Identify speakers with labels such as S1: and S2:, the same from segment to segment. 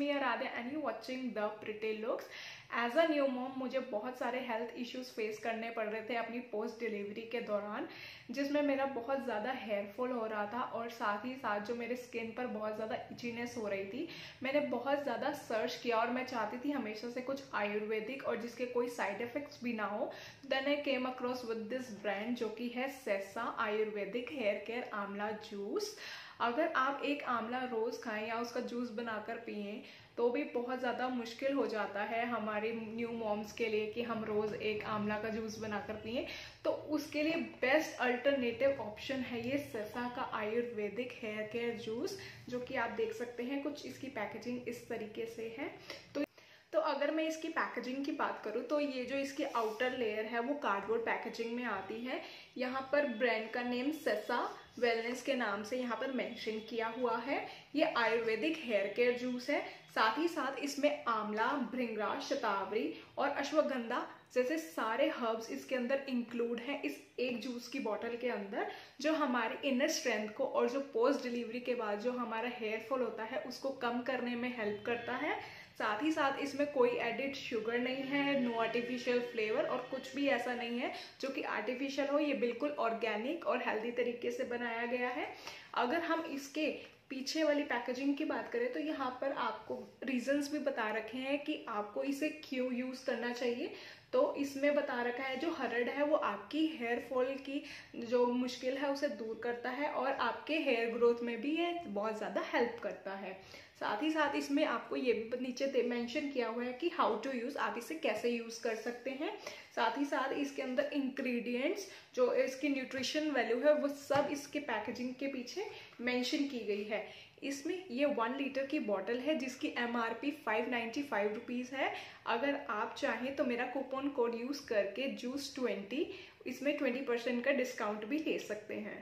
S1: Me Aaradhya and you watching the pretty looks. As a new mom मुझे बहुत सारे health issues face करने पड़ रहे थे अपनी पोस्ट डिलीवरी के दौरान, जिसमें मेरा बहुत ज़्यादा हेयर फॉल हो रहा था और साथ ही साथ जो मेरे स्किन पर बहुत ज़्यादा इचीनेस हो रही थी। मैंने बहुत ज़्यादा सर्च किया और मैं चाहती थी हमेशा से कुछ आयुर्वेदिक और जिसके कोई साइड इफेक्ट्स भी ना हो। Then I came across with this brand जो कि है Sesa Ayurvedic hair care amla juice. अगर आप एक आंवला रोज खाएं या उसका जूस बनाकर पिएं तो भी बहुत ज़्यादा मुश्किल हो जाता है हमारी न्यू मॉम्स के लिए कि हम रोज़ एक आंवला का जूस बनाकर पिएं। तो उसके लिए बेस्ट अल्टरनेटिव ऑप्शन है ये सेसा का आयुर्वेदिक हेयर केयर जूस, जो कि आप देख सकते हैं कुछ इसकी पैकेजिंग इस तरीके से है। तो अगर मैं इसकी पैकेजिंग की बात करूँ तो ये जो इसकी आउटर लेयर है वो कार्डबोर्ड पैकेजिंग में आती है। यहाँ पर ब्रांड का नेम सेसा वेलनेस के नाम से यहाँ पर मेंशन किया हुआ है। ये आयुर्वेदिक हेयर केयर जूस है। साथ ही साथ इसमें आंवला, भृंगराज, शतावरी और अश्वगंधा जैसे सारे हर्ब्स इसके अंदर इंक्लूड हैं इस एक जूस की बॉटल के अंदर, जो हमारी इनर स्ट्रेंथ को और जो पोस्ट डिलीवरी के बाद जो हमारा हेयर फॉल होता है उसको कम करने में हेल्प करता है। साथ ही साथ इसमें कोई एडिड शुगर नहीं है, नो आर्टिफिशियल फ्लेवर और कुछ भी ऐसा नहीं है जो कि आर्टिफिशियल हो। ये बिल्कुल ऑर्गेनिक और हेल्दी तरीके से बनाया गया है। अगर हम इसके पीछे वाली पैकेजिंग की बात करें तो यहाँ पर आपको रीजंस भी बता रखे हैं कि आपको इसे क्यों यूज करना चाहिए। तो इसमें बता रखा है जो हर्ड है वो आपकी हेयर फॉल की जो मुश्किल है उसे दूर करता है और आपके हेयर ग्रोथ में भी ये बहुत ज़्यादा हेल्प करता है। साथ ही साथ इसमें आपको ये भी नीचे मेंशन किया हुआ है कि हाउ टू यूज़, आप इसे कैसे यूज़ कर सकते हैं। साथ ही साथ इसके अंदर इंग्रेडिएंट्स जो इसकी न्यूट्रिशन वैल्यू है वो सब इसके पैकेजिंग के पीछे मेंशन की गई है। इसमें ये 1 लीटर की बॉटल है जिसकी MRP 595 रुपीज़ है। अगर आप चाहें तो मेरा कूपन कोड यूज़ करके जूस 20 इसमें 20% का डिस्काउंट भी ले सकते हैं।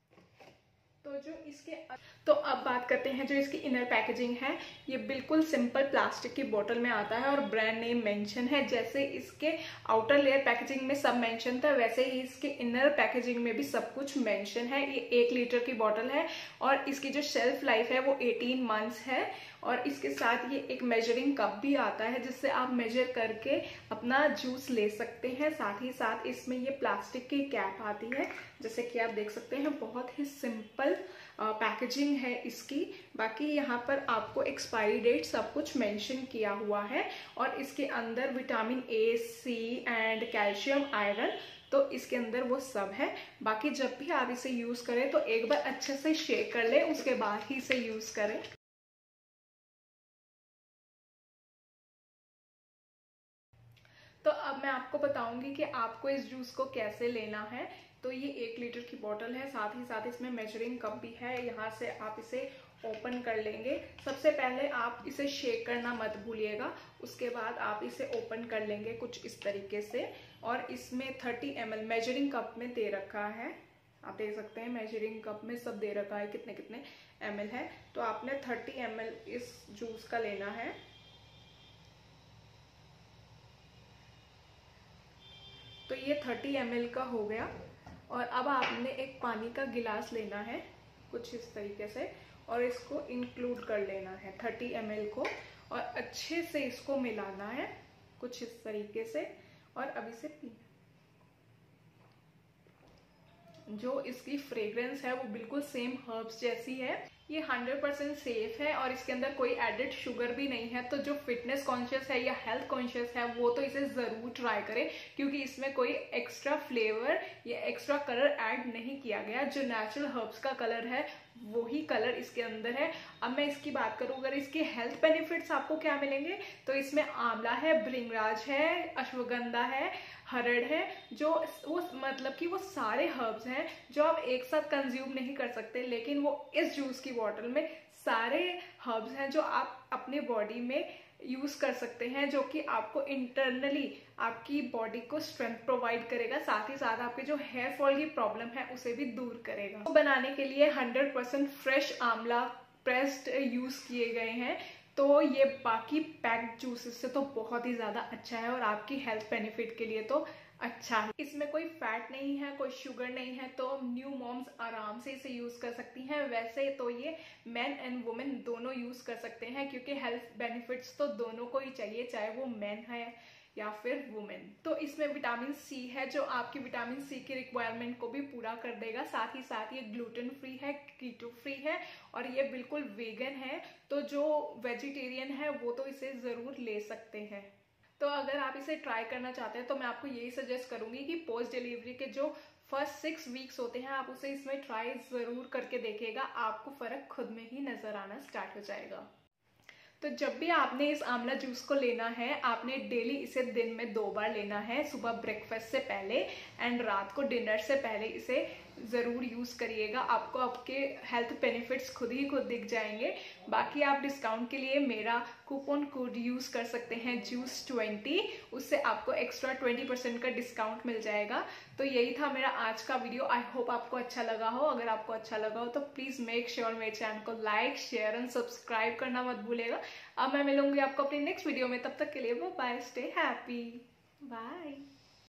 S1: तो अब बात करते हैं जो इसकी इनर पैकेजिंग है। ये बिल्कुल सिंपल प्लास्टिक की बोतल में आता है और ब्रांड नेम मेंशन है। जैसे इसके आउटर लेयर पैकेजिंग में सब मेंशन था वैसे ही इसके इनर पैकेजिंग में भी सब कुछ मेंशन है। ये 1 लीटर की बोतल है और इसकी जो शेल्फ लाइफ है वो 18 मंथ्स है। और इसके साथ ये एक मेजरिंग कप भी आता है जिससे आप मेजर करके अपना जूस ले सकते हैं। साथ ही साथ इसमें ये प्लास्टिक की कैप आती है, जैसे कि आप देख सकते हैं बहुत ही सिंपल पैकेजिंग है इसकी। बाकी यहाँ पर आपको एक्सपायरी डेट सब कुछ मेंशन किया हुआ है और इसके अंदर vitamin A, C and calcium, iron तो इसके अंदर वो सब है। बाकी जब भी आप इसे यूज करें तो एक बार अच्छे से शेक कर ले, उसके बाद ही इसे यूज करें। तो अब मैं आपको बताऊंगी कि आपको इस जूस को कैसे लेना है। तो ये 1 लीटर की बोतल है, साथ ही साथ इसमें मेजरिंग कप भी है। यहाँ से आप इसे ओपन कर लेंगे। सबसे पहले आप इसे शेक करना मत भूलिएगा, उसके बाद आप इसे ओपन कर लेंगे कुछ इस तरीके से। और इसमें 30 ml मेजरिंग कप में दे रखा है, आप देख सकते हैं मेजरिंग कप में सब दे रखा है कितने कितने ml है। तो आपने 30 ml इस जूस का लेना है। तो ये 30 ml का हो गया। और अब आपने एक पानी का गिलास लेना है कुछ इस तरीके से और इसको इंक्लूड कर लेना है 30 ml को और अच्छे से इसको मिलाना है कुछ इस तरीके से। और अब इसे पीना। जो इसकी फ्रेग्रेंस है वो बिल्कुल सेम हर्ब्स जैसी है। ये 100% सेफ है और इसके अंदर कोई एडिड शुगर भी नहीं है। तो जो फिटनेस कॉन्शियस है या हेल्थ कॉन्शियस है वो तो इसे जरूर ट्राई करे, क्योंकि इसमें कोई एक्स्ट्रा फ्लेवर या एक्स्ट्रा कलर ऐड नहीं किया गया। जो नेचुरल हर्ब्स का कलर है वही कलर इसके अंदर है। अब मैं इसकी बात करूं अगर इसके हेल्थ बेनिफिट्स आपको क्या मिलेंगे तो इसमें आंवला है, भृंगराज है, अश्वगंधा है, हरड़ है, जो वो मतलब कि वो सारे हर्ब्स हैं जो आप एक साथ कंज्यूम नहीं कर सकते, लेकिन वो इस जूस की बॉटल में सारे हर्ब्स हैं जो आप अपनी बॉडी में यूज कर सकते हैं, जो कि आपको इंटरनली आपकी बॉडी को स्ट्रेंथ प्रोवाइड करेगा। साथ ही साथ आपके जो हेयर फॉल की प्रॉब्लम है उसे भी दूर करेगा। तो बनाने के लिए 100% फ्रेश आंवला प्रेस्ड यूज किए गए हैं। तो ये बाकी पैक्ड जूसेस से तो बहुत ही ज़्यादा अच्छा है और आपकी हेल्थ बेनिफिट के लिए तो अच्छा है। इसमें कोई फैट नहीं है, कोई शुगर नहीं है, तो न्यू मॉम्स आराम से इसे यूज़ कर सकती हैं। वैसे तो ये मेन एंड वुमेन दोनों यूज़ कर सकते हैं क्योंकि हेल्थ बेनिफिट्स तो दोनों को ही चाहिए, चाहे वो मेन है या फिर वुमेन। तो इसमें विटामिन सी है जो आपकी विटामिन सी की रिक्वायरमेंट को भी पूरा कर देगा। साथ ही साथ ये ग्लूटेन फ्री है, कीटो फ्री है और ये बिल्कुल वेगन है, तो जो वेजिटेरियन है वो तो इसे ज़रूर ले सकते हैं। तो अगर आप इसे ट्राई करना चाहते हैं तो मैं आपको यही सजेस्ट करूंगी कि पोस्ट डिलीवरी के जो फर्स्ट 6 वीक्स होते हैं आप उसे इसमें ट्राई ज़रूर करके देखिएगा, आपको फ़र्क खुद में ही नज़र आना स्टार्ट हो जाएगा। तो जब भी आपने इस आंवला जूस को लेना है, आपने डेली इसे दिन में 2 बार लेना है, सुबह ब्रेकफास्ट से पहले एंड रात को डिनर से पहले इसे ज़रूर यूज़ करिएगा। आपको आपके हेल्थ बेनिफिट्स खुद ही खुद दिख जाएंगे। बाकी आप डिस्काउंट के लिए मेरा कूपन कोड यूज़ कर सकते हैं JUICE20, उससे आपको एक्स्ट्रा 20% का डिस्काउंट मिल जाएगा। तो यही था मेरा आज का वीडियो। आई होप आपको अच्छा लगा हो। अगर आपको अच्छा लगा हो तो प्लीज़ मेक श्योर मेरे चैनल को लाइक, शेयर एंड सब्सक्राइब करना मत भूलिएगा। अब मैं मिलूंगी आपको अपनी नेक्स्ट वीडियो में, तब तक के लिए बाय, स्टे हैप्पी, बाय।